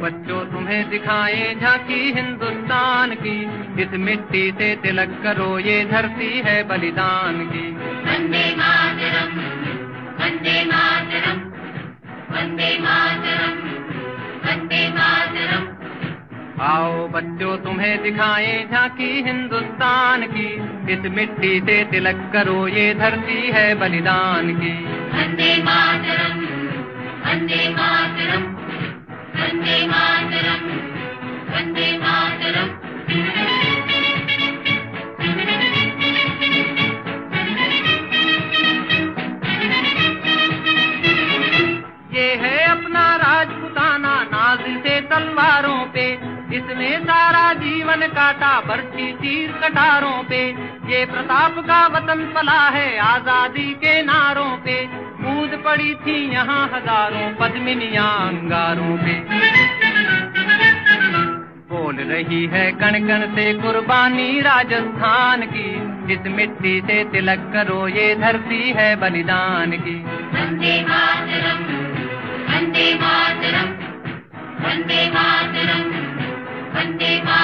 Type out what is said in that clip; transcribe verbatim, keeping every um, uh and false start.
बच्चों तुम्हें दिखाएं झांकी हिंदुस्तान की, इस मिट्टी से तिलक करो ये धरती है बलिदान की। वंदे मातरम, वंदे मातरम, वंदे मातरम, वंदे मातरम। आओ बच्चों तुम्हें दिखाएं झांकी हिंदुस्तान की, इस मिट्टी से तिलक करो ये धरती है बलिदान की। वंदे मातरम, वंदे मातरम, वंदे मातरम, वंदे मातरम। ये है अपना राजपुताना नाज से तलवारों पे, इसमें सारा जीवन काटा बरछी तीर कटारों पे। ये प्रताप का वतन पला है आजादी के नारों पे, कूद पड़ी थी यहाँ हजारों पद्मिनियां अंगारों पे। बोल रही है कण कण से कुर्बानी राजस्थान की, इस मिट्टी से तिलक करो ये धरती है बलिदान की। वंदे मातरम, वंदे मातरम, वंदे मातरम, वंदे मातरम।